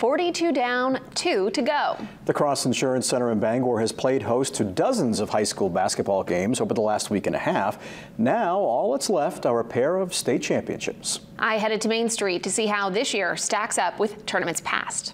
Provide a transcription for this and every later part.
42 down, 2 to go. The Cross Insurance Center in Bangor has played host to dozens of high school basketball games over the last week and a half. Now all that's left are a pair of state championships. I headed to Main Street to see how this year stacks up with tournaments past.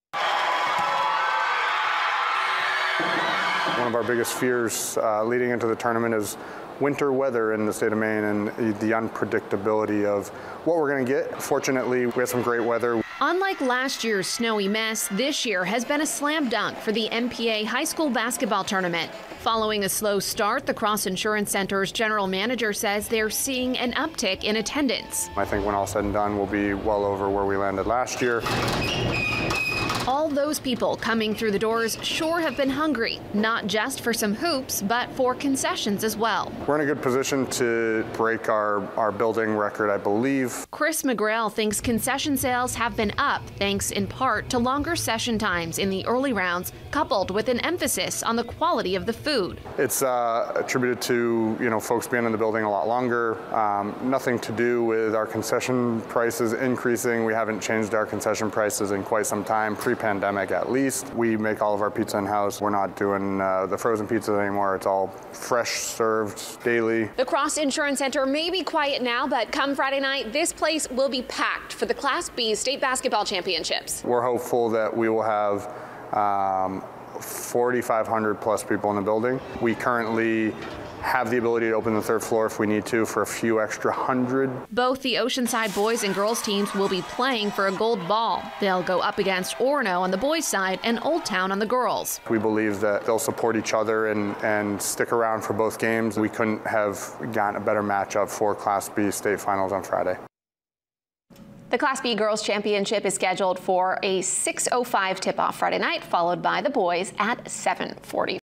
One of our biggest fears leading into the tournament is winter weather in the state of Maine and the unpredictability of what we're going to get. Fortunately, we had some great weather. Unlike last year's snowy mess, this year has been a slam dunk for the MPA high school basketball tournament. Following a slow start, the Cross Insurance Center's general manager says they're seeing an uptick in attendance. I think when all said and done, we'll be well over where we landed last year. All those people coming through the doors sure have been hungry, not just for some hoops, but for concessions as well. We're in a good position to break our building record, I believe. Chris McGrail thinks concession sales have been up, thanks in part to longer session times in the early rounds, coupled with an emphasis on the quality of the food. It's attributed to, folks being in the building a lot longer. Nothing to do with our concession prices increasing. We haven't changed our concession prices in quite some time. Pre-pandemic at least. We make all of our pizza in-house. We're not doing the frozen pizzas anymore. It's all fresh served daily. The Cross Insurance Center may be quiet now, but come Friday night, this place will be packed for the Class B state basketball championships. We're hopeful that we will have 4,500 plus people in the building. We currently have the ability to open the third floor if we need to for a few extra hundred. Both the Oceanside boys and girls teams will be playing for a gold ball. They'll go up against Orono on the boys' side and Old Town on the girls. We believe that they'll support each other and stick around for both games. We couldn't have gotten a better matchup for Class B state finals on Friday. The Class B Girls Championship is scheduled for a 6:05 tip-off Friday night, followed by the boys at 7:40.